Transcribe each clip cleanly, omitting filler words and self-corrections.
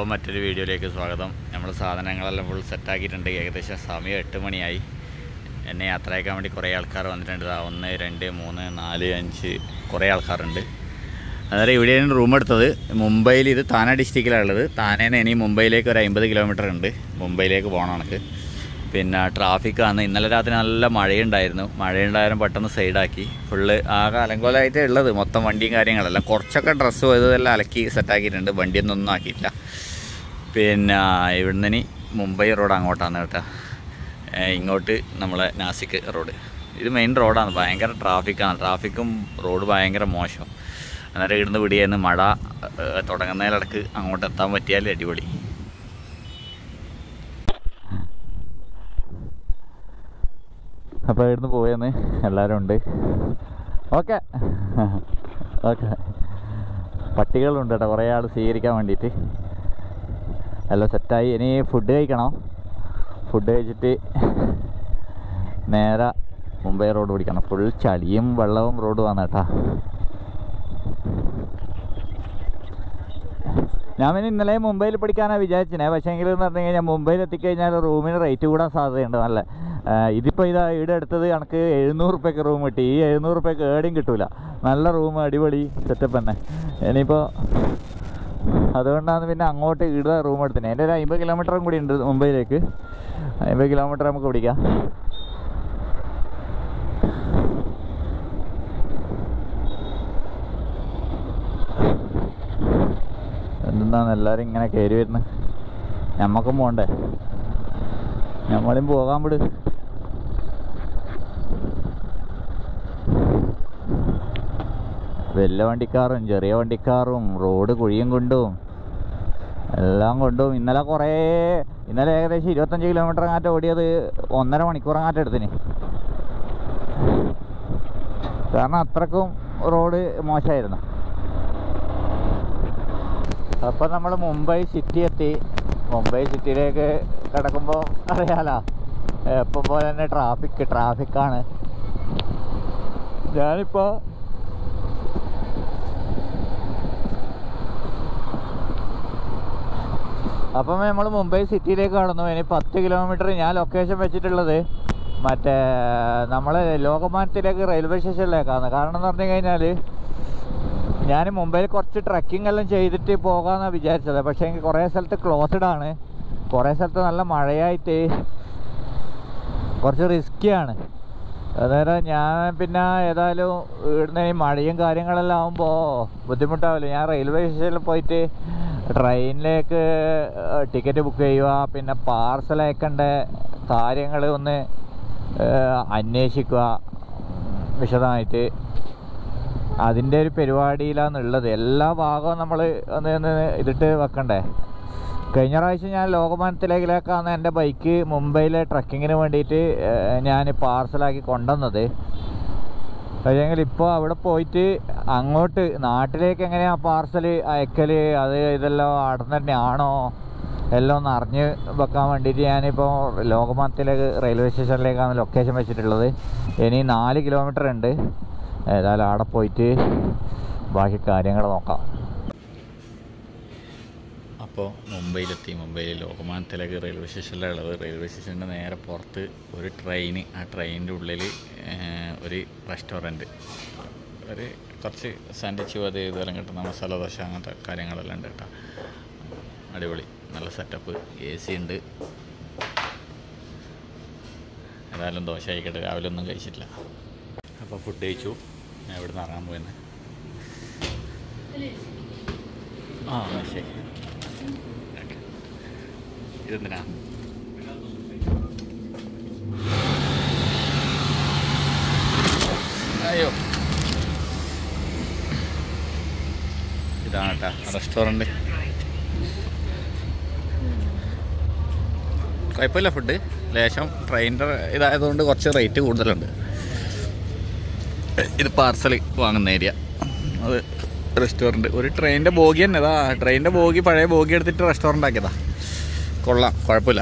എല്ലാവർക്കും മറ്റൊരു വീഡിയോയിലേക്ക് സ്വാഗതം. നമ്മൾ സാധനങ്ങളെല്ലാം ഫുൾ സെറ്റാക്കിയിട്ടുണ്ട്. ഏകദേശം സമയം 8 മണിയായി. എന്നെ യാത്രയാക്കാൻ വേണ്ടി കുറേ ആൾക്കാർ വന്നിട്ടുണ്ട്. 1, 2, 3, 4, 5 കുറേ ആൾക്കാരുണ്ട്. അന്നേരം ഇവിടെയാണ് റൂം എടുത്തത്. മുംബൈയിൽ, ഇത് താനെ ഡിസ്ട്രിക്റ്റിലുള്ളത്. താനേന്ന് ഇനി മുംബൈയിലേക്ക് ഒരു 50 കിലോമീറ്റർ ഉണ്ട്. മുംബൈയിലേക്ക് പോകണം എനിക്ക്. പിന്നെ ട്രാഫിക്കാണ്. ഇന്നലെ രാത്രി നല്ല മഴയുണ്ടായിരുന്നു. പെട്ടെന്ന് സൈഡാക്കി. ഫുള്ള് ആകെ അലങ്കോലമായിട്ടേ ഉള്ളത്. മൊത്തം വണ്ടിയും കാര്യങ്ങളെല്ലാം. കുറച്ചൊക്കെ ഡ്രസ്സ് ഇതെല്ലാം അലക്കി സെറ്റാക്കിയിട്ടുണ്ട്. വണ്ടിയൊന്നും ആക്കിയിട്ടില്ല. പിന്നെ ഇവിടുന്ന് ഇനി മുംബൈ റോഡ് അങ്ങോട്ടാണ് കേട്ടോ. ഇങ്ങോട്ട് നമ്മളെ നാസിക് റോഡ്. ഇത് മെയിൻ റോഡാണ്. ഭയങ്കര ട്രാഫിക്കാണ്. ട്രാഫിക്കും റോഡ് ഭയങ്കര മോശം. അന്നേരം ഇവിടുന്ന് പിടിയായിരുന്നു. മഴ തുടങ്ങുന്നതിലിടക്ക് അങ്ങോട്ട് എത്താൻ പറ്റിയാൽ അടിപൊളി. അപ്പോൾ ഇവിടുന്ന് പോയെന്ന് എല്ലാവരും ഉണ്ട്. ഓക്കെ പട്ടികളുണ്ട് കേട്ടോ, കുറേ ആൾ സ്വീകരിക്കാൻ വേണ്ടിയിട്ട്. എല്ലാം സെറ്റായി. ഇനി ഫുഡ് കഴിക്കണം. ഫുഡ് കഴിച്ചിട്ട് നേരെ മുംബൈ റോഡ് പിടിക്കണം. ഫുൾ ചളിയും വെള്ളവും റോഡ് വന്ന കേട്ടാ. ഞാൻ പിന്നെ ഇന്നലെ മുംബൈയിൽ പഠിക്കാനാണ് വിചാരിച്ചത്. പക്ഷേ എങ്കിലെന്ന് പറഞ്ഞു കഴിഞ്ഞാൽ മുംബൈയിൽ എത്തിക്കഴിഞ്ഞാൽ റൂമിന് റേറ്റ് കൂടാൻ സാധ്യതയുണ്ട്. നല്ല ഇതിപ്പോൾ ഇതാ ഇവിടെ എടുത്തത് കണക്ക് 700 റുപ്യക്ക് റൂം കിട്ടി. ഈ 700 റുപ്യക്ക് ഏടെയും കിട്ടൂല. നല്ല റൂം, അടിപൊളി സെറ്റപ്പ് തന്നെ. ഇനിയിപ്പോൾ അതുകൊണ്ടാണ് പിന്നെ അങ്ങോട്ട് ഇവിടെ റൂം എടുത്തത്. എൻ്റെ ഒരു 50 കിലോമീറ്ററും കൂടി ഉണ്ട് മുംബൈയിലേക്ക്. 50 കിലോമീറ്റർ നമുക്ക് പിടിക്കാം. എന്താണ് എല്ലാവരും ഇങ്ങനെ കയറി വരുന്നത്? ഞമ്മക്കും പോകണ്ടേ? നമ്മളും പോകാൻ വിട്. വലിയ വണ്ടിക്കാറും ചെറിയ വണ്ടിക്കാറും റോഡ് കുഴിയും കൊണ്ടും എല്ലാം കൊണ്ടും ഇന്നലെ ഏകദേശം 25 കിലോമീറ്റർ അങ്ങാറ്റം ഓടിയത് 1.5 മണിക്കൂർ അങ്ങാറ്റം എടുത്തിന്. കാരണം അത്രക്കും റോഡ് മോശമായിരുന്നു. അപ്പോൾ നമ്മൾ മുംബൈ സിറ്റി എത്തി. മുംബൈ സിറ്റിയിലേക്ക് കിടക്കുമ്പോൾ അറിയാലോ, എപ്പം പോലെ തന്നെ ട്രാഫിക്കാണ്. ഞാനിപ്പോൾ അപ്പം നമ്മൾ മുംബൈ സിറ്റിയിലേക്ക് കടന്നു. ഇനി 10 കിലോമീറ്റർ ഞാൻ ലൊക്കേഷൻ വെച്ചിട്ടുള്ളത് മറ്റേ നമ്മളെ ലോകമാന്യത്തിലേക്ക് റെയിൽവേ സ്റ്റേഷനിലേക്കാണ്. കാരണം എന്ന് പറഞ്ഞു കഴിഞ്ഞാൽ ഞാൻ മുംബൈയിൽ കുറച്ച് ട്രക്കിംഗ് എല്ലാം ചെയ്തിട്ട് പോകാമെന്നാണ് വിചാരിച്ചത്. പക്ഷേ എനിക്ക് കുറേ സ്ഥലത്ത് ക്ലോസ്ഡ് ആണ്. കുറേ സ്ഥലത്ത് നല്ല മഴയായിട്ട് കുറച്ച് റിസ്ക്കിയാണ്. അന്നേരം ഞാൻ പിന്നെ ഏതായാലും ഇവിടുന്ന് ഈ മഴയും കാര്യങ്ങളെല്ലാം ആകുമ്പോൾ ബുദ്ധിമുട്ടാവില്ല. ഞാൻ റെയിൽവേ സ്റ്റേഷനിൽ പോയിട്ട് ട്രെയിനിലേക്ക് ടിക്കറ്റ് ബുക്ക് ചെയ്യുക, പിന്നെ പാർസൽ അയക്കേണ്ട കാര്യങ്ങൾ ഒന്ന് അന്വേഷിക്കുക വിശദമായിട്ട്. അതിൻ്റെ ഒരു പരിപാടിയിലാണുള്ളത്. എല്ലാ ഭാഗവും നമ്മൾ ഒന്ന് ഇതിട്ട് വെക്കണ്ടേ. കഴിഞ്ഞ പ്രാവശ്യം ഞാൻ ലോകമാന്യത്തിലേക്കാണ് എൻ്റെ ബൈക്ക് മുംബൈയിലെ ട്രക്കിങ്ങിന് വേണ്ടിയിട്ട് ഞാൻ പാർസലാക്കി കൊണ്ടുവന്നത്. പക്ഷേങ്കിൽ ഇപ്പോൾ അവിടെ പോയിട്ട് അങ്ങോട്ട് നാട്ടിലേക്ക് എങ്ങനെയാണ് പാർസൽ അയക്കൽ, ഇതെല്ലാം അവിടെ തന്നെയാണോ എല്ലാം ഒന്ന് അറിഞ്ഞ് വെക്കാൻ വേണ്ടിയിട്ട് ഞാനിപ്പോൾ ലോകമാന്യത്തിലേക്ക് റെയിൽവേ സ്റ്റേഷനിലേക്കാണ് ലൊക്കേഷൻ വെച്ചിട്ടുള്ളത്. ഇനി 4 കിലോമീറ്റർ ഉണ്ട്. ഏതായാലും അവിടെ പോയിട്ട് ബാക്കി കാര്യങ്ങൾ നോക്കാം. അപ്പോൾ മുംബൈയിലെത്തി. മുംബൈയിൽ ലോകമാന്യത്തിലേക്ക് റെയിൽവേ സ്റ്റേഷനിലുള്ളത്. റെയിൽവേ സ്റ്റേഷൻ്റെ നേരെ പുറത്ത് ഒരു ട്രെയിൻ, ആ ട്രെയിനിൻ്റെ ഉള്ളിൽ ഒരു റെസ്റ്റോറൻറ്റ്, കുറച്ച് സാൻഡ്വിച്ച് ഇതെല്ലാം കിട്ടുന്ന മസാല ദോശ അങ്ങനത്തെ കാര്യങ്ങളെല്ലാം ഉണ്ട് കേട്ടോ. അടിപൊളി, നല്ല സെറ്റപ്പ്, AC ഉണ്ട്. ഏതായാലും ദോശ കഴിക്കട്ടെ. രാവിലെ ഒന്നും കഴിച്ചിട്ടില്ല. അപ്പോൾ ഫുഡ് കഴിച്ചു. ഞാൻ ഇവിടെ നിന്ന് ഇറങ്ങാൻ പോയെന്ന്. ശരി. ഇതെന്തിനാ? അയ്യോ, ഇതാണ് കേട്ടോ റെസ്റ്റോറൻറ്റ്. കുഴപ്പമില്ല ഫുഡ്. ലേശം ട്രെയിനിൻ്റെ ഇതായതുകൊണ്ട് കുറച്ച് റേറ്റ് കൂടുതലുണ്ട്. ഇത് പാർസൽ വാങ്ങുന്ന ഏരിയ, അത് റെസ്റ്റോറൻറ്റ്. ഒരു ട്രെയിനിൻ്റെ ബോഗി തന്നെ. ഇതാ ട്രെയിനിൻ്റെ ബോഗി, പഴയ ബോഗി എടുത്തിട്ട് റെസ്റ്റോറൻ്റ് ആക്കിയതാ. കൊള്ളാം, കുഴപ്പമില്ല.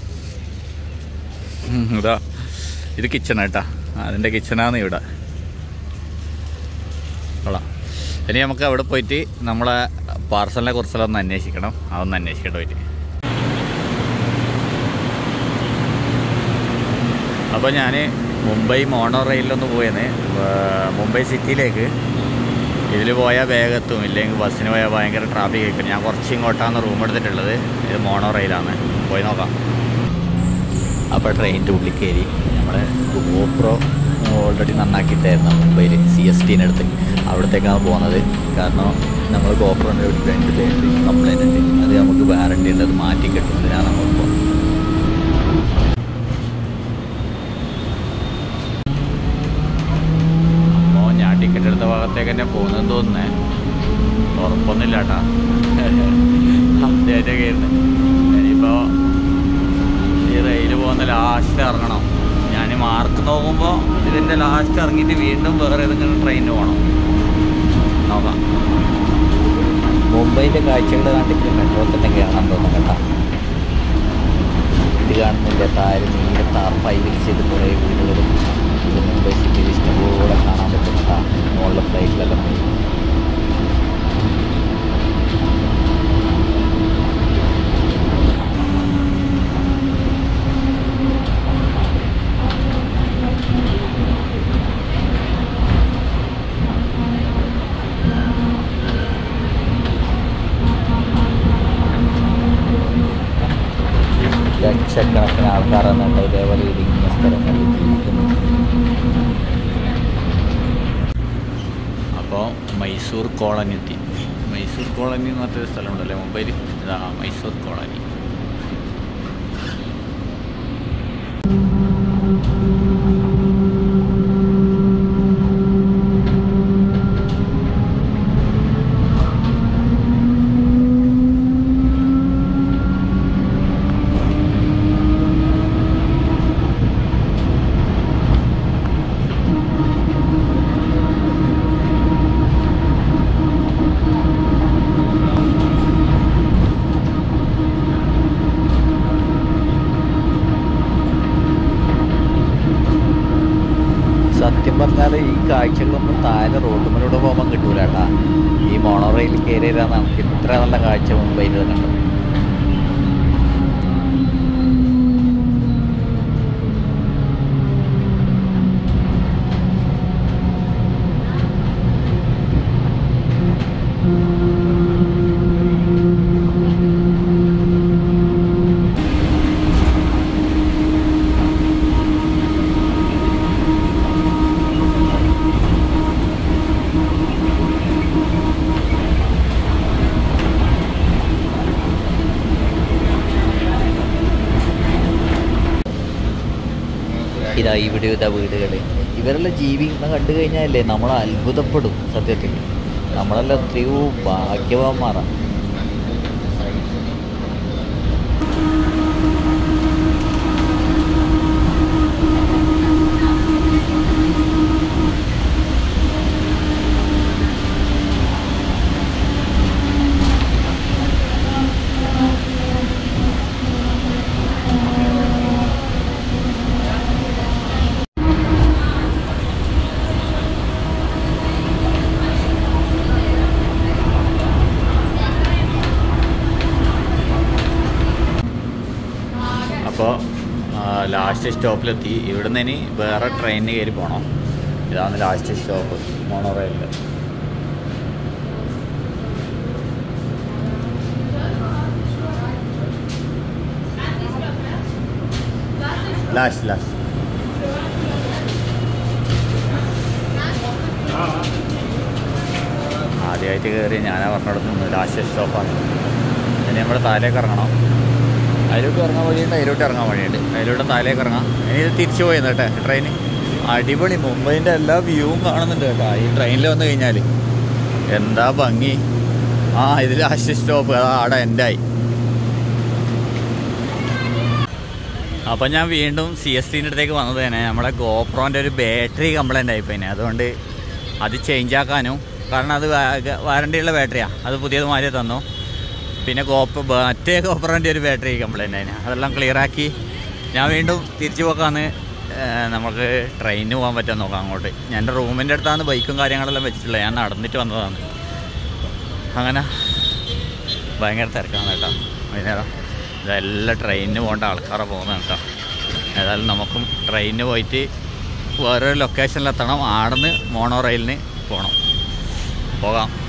ഇതാ ഇത് കിച്ചണ കേട്ടാ. അതിൻ്റെ കിച്ചണാണ് ഇവിടെ. കൊള്ളാം. ഇനി നമുക്ക് അവിടെ പോയിട്ട് നമ്മളെ പാർസലിനെ കുറിച്ചെല്ലാം ഒന്ന് അന്വേഷിക്കണം, അതൊന്ന് അന്വേഷിക്കട്ടെ പോയിട്ട്. അപ്പോൾ ഞാൻ മുംബൈ മോണോ റെയിലൊന്ന് പോയെന്ന്, മുംബൈ സിറ്റിയിലേക്ക്. ഇതിൽ പോയാൽ വേഗത്തും, ഇല്ലെങ്കിൽ ബസ്സിന് പോയാൽ ഭയങ്കര ട്രാഫിക് ആയിരിക്കും. ഞാൻ കുറച്ച് ഇങ്ങോട്ടാണ് റൂം എടുത്തിട്ടുള്ളത്. ഇത് മോണോ റെയിലാണ്, പോയി നോക്കാം. അപ്പോൾ ട്രെയിനിൻ്റെ ഉള്ളിൽ കയറി. നമ്മുടെ ഗോപ്രോ ഓൾറെഡി നന്നാക്കിയിട്ടായിരുന്നു മുംബൈയിൽ CST അടുത്ത്, അവിടത്തേക്കാണ് പോകുന്നത്. കാരണം നമ്മൾ ഗോപ്രോൻ്റെ ഒരു 2 ബാറ്ററി കംപ്ലൈൻ്റ് ഉണ്ട്, അത് നമുക്ക് വാറണ്ടി ഉണ്ട്, അത് മാറ്റി കിട്ടുന്നതിനാണ് നമ്മൾ പോകുന്നത്. അപ്പോൾ ഞാൻ ടിക്കറ്റ് എടുത്ത ഭാഗത്തേക്ക് തന്നെ പോകുന്നതെന്ന് തോന്നുന്നേ, ഉറപ്പൊന്നുമില്ല കേട്ടാ. അപ്ഡേറ്റ് കയറുന്നത് ഇനിയിപ്പോൾ ഈ റെയിൽ പോകുന്ന ലാസ്റ്റ് ഇറങ്ങണം. ഞാൻ മാർക്ക് നോക്കുമ്പോൾ ഇതിൻ്റെ ലാസ്റ്റ് ഇറങ്ങിയിട്ട് വീണ്ടും വേറെ ഏതെങ്കിലും ട്രെയിനിന് പോകണം. നോക്കാം. മുംബൈൻ്റെ കാഴ്ചകൾ കണ്ടിട്ട് മെട്രോ തന്നെ കാണാൻ തോന്നും കേട്ടോ. ഇത് കാണുന്നില്ല, താഴെ നീല ടാർപ്പായി വിരിച്ചത് കുറേ വീടുകളും. ഇത് മുംബൈ സിറ്റിയിൽ ഇഷ്ടംപോലെ കാണാൻ പറ്റും കേട്ടോ, മുകളിലെ ഫ്ലൈറ്റിലെല്ലാം പോയി. ലക്ഷക്കണക്കിന് ആൾക്കാരെന്നുണ്ട് ഇതേപോലെ ഇരിക്കുന്ന സ്ഥലങ്ങളിൽ ജീവിക്കുന്നു. അപ്പോൾ മൈസൂർ കോളനി എത്തി. മൈസൂർ കോളനി എന്ന് പറഞ്ഞൊരു സ്ഥലമുണ്ടല്ലേ മുംബൈയിൽ, ഇതാ മൈസൂർ കോളനി. സത്യം പറഞ്ഞാൽ ഈ കാഴ്ചകളൊന്നും താഴെ റോഡുമ്പിലൂടെ പോകുമ്പോൾ കിട്ടൂല കേട്ടാ. ഈ മോണോ റെയിൽ കയറിയിലാണ് നമുക്ക് ഇത്ര നല്ല കാഴ്ച മുംബൈയിൽ കണ്ടത്. ഇതാ ഇവിടെ ഇതാ വീടുകൾ, ഇവരെല്ലാം ജീവിക്കുന്ന കണ്ടു കഴിഞ്ഞാലേ നമ്മൾ അത്ഭുതപ്പെടും. സത്യത്തിൽ നമ്മളെല്ലാം എത്രയോ ഭാഗ്യവാന്മാരാണ്. അപ്പോൾ ലാസ്റ്റ് സ്റ്റോപ്പിലെത്തി. ഇവിടുന്ന് ഇനി വേറെ ട്രെയിനിന് കയറി പോകണം. ഇതാണ് ലാസ്റ്റ് സ്റ്റോപ്പ് മോണോ റെയിലിൽ. ലാസ്റ്റ് ആദ്യമായിട്ട് കയറി ഞാനാ പറഞ്ഞിടത്തുനിന്ന് ലാസ്റ്റ് സ്റ്റോപ്പാണ്. ഇനി നമ്മുടെ താഴേക്ക് ഇറങ്ങണം. അതിലോട്ട് ഇറങ്ങാൻ വഴിയുണ്ട്, അതിലോട്ട് ഇറങ്ങാൻ വഴിയുണ്ട്. അതിലോട്ട് താഴേക്ക് ഇറങ്ങാം. ഇനി ഇത് തിരിച്ചു പോയെന്ന് കേട്ടോ ട്രെയിൻ. അടിപൊളി മുംബൈൻ്റെ എല്ലാ വ്യൂവും കാണുന്നുണ്ട് കേട്ടോ ഈ ട്രെയിനിൽ വന്നു കഴിഞ്ഞാൽ. എന്താ ഭംഗി. ഇത് ലാസ്റ്റ് സ്റ്റോപ്പ്, അതാ അവിടെ എൻഡായി. അപ്പം ഞാൻ വീണ്ടും CSTൻ്റെ അടുത്തേക്ക് വന്നത് തന്നെ നമ്മുടെ ഗോപ്രോൻ്റെ ഒരു ബാറ്ററി കംപ്ലൈൻ്റ് ആയിപ്പോയിനെ. അതുകൊണ്ട് അത് ചേഞ്ച് ആക്കാനും, കാരണം അത് വാറണ്ടിയുള്ള ബാറ്ററിയാണ്, അത് പുതിയത് മാറ്റി തന്നു. പിന്നെ മറ്റേ ഗോപ്രോൻ്റെ ഒരു ബാറ്ററി കംപ്ലൈൻ്റ് ആയിന്, അതെല്ലാം ക്ലിയറാക്കി ഞാൻ വീണ്ടും തിരിച്ചു പോക്കാന്ന്. നമുക്ക് ട്രെയിനിന് പോകാൻ പറ്റാൻ നോക്കാം അങ്ങോട്ട്. ഞാൻ എൻ്റെ റൂമിൻ്റെ അടുത്താണ് ബൈക്കും കാര്യങ്ങളെല്ലാം വെച്ചിട്ടുള്ളത്. ഞാൻ നടന്നിട്ട് വന്നതാണ്. അങ്ങനെ ഭയങ്കര തിരക്കാണ് കേട്ടോ. വൈകുന്നേരം ഇതെല്ലാം ട്രെയിനിന് പോകേണ്ട ആൾക്കാരെ പോകുന്നത് കേട്ടോ. ഏതായാലും നമുക്കും ട്രെയിനിന് പോയിട്ട് വേറൊരു ലൊക്കേഷനിലെത്തണം. ആടുന്ന് മോണോ റെയിലിന് പോകണം. പോകാം.